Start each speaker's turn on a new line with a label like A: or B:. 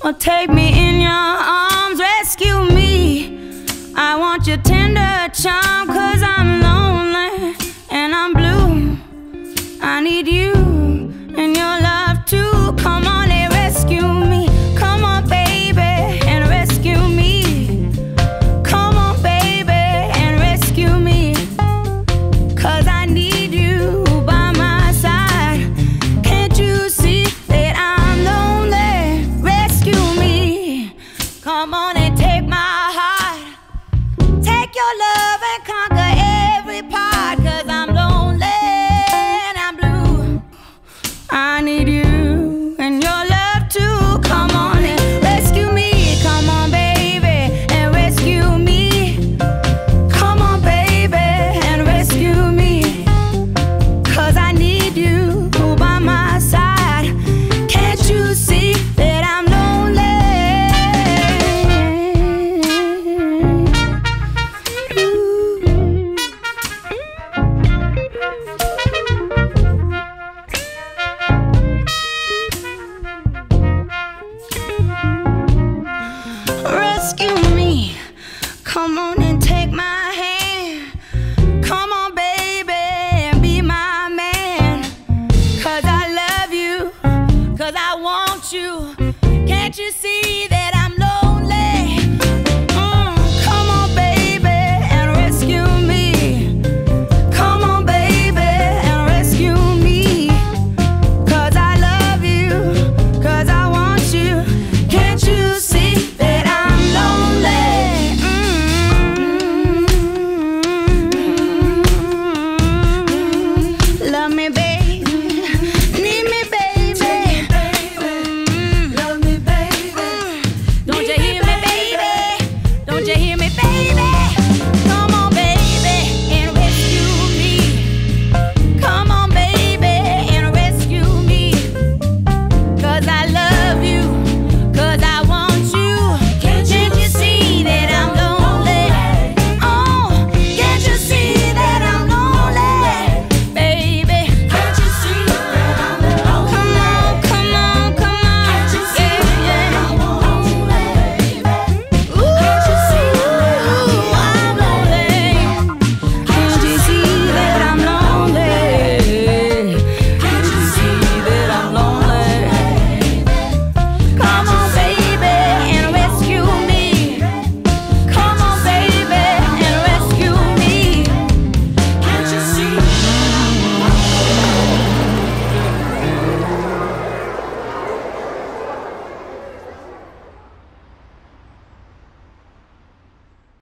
A: Well, take me in your arms, rescue me. I want your tender charm, 'cause I'm lonely and I'm blue. I need you and your love too. Come on and rescue me. Come on, baby, and rescue me. Come on, baby, and rescue me. 'Cause I need you by my side. Can't you see that I'm lonely? Rescue me. Come on and take my heart. Take your love and conquer every part. 'Cause I'm lonely and I'm blue. I need you.